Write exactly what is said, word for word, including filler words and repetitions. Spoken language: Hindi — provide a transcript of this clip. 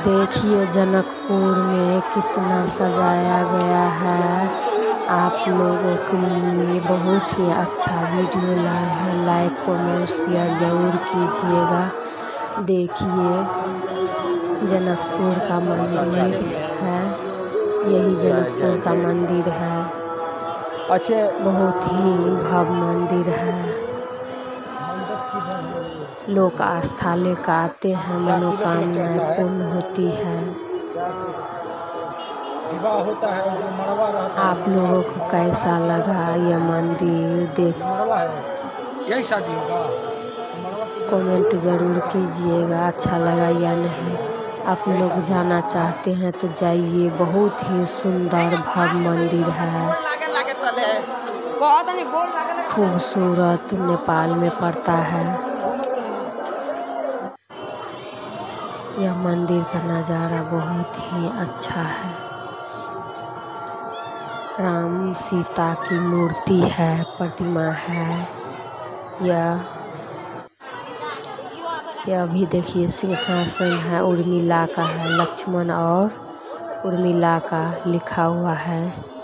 देखिए जनकपुर में कितना सजाया गया है। आप लोगों के लिए बहुत ही अच्छा वीडियो लाए हैं। लाइक कमेंट शेयर ज़रूर कीजिएगा। देखिए जनकपुर का मंदिर है, यही जनकपुर का मंदिर है। अच्छे बहुत ही भव्य मंदिर है। लोग आस्था लेकर आते हैं, मनोकामनाएं पूर्ण होती है। विवाह होता है जो मड़वा रहता है। आप लोगों को कैसा लगा यह मंदिर देख मड़वा है, यही शादी होगा। कमेंट ज़रूर कीजिएगा अच्छा लगा या नहीं। आप लोग जाना चाहते हैं तो जाइए, बहुत ही सुंदर भव्य मंदिर है। खूबसूरत नेपाल में पड़ता है। यह मंदिर का नज़ारा बहुत ही अच्छा है। राम सीता की मूर्ति है, प्रतिमा है। यह यह भी देखिए सिंहासन है, उर्मिला का है। लक्ष्मण और उर्मिला का लिखा हुआ है।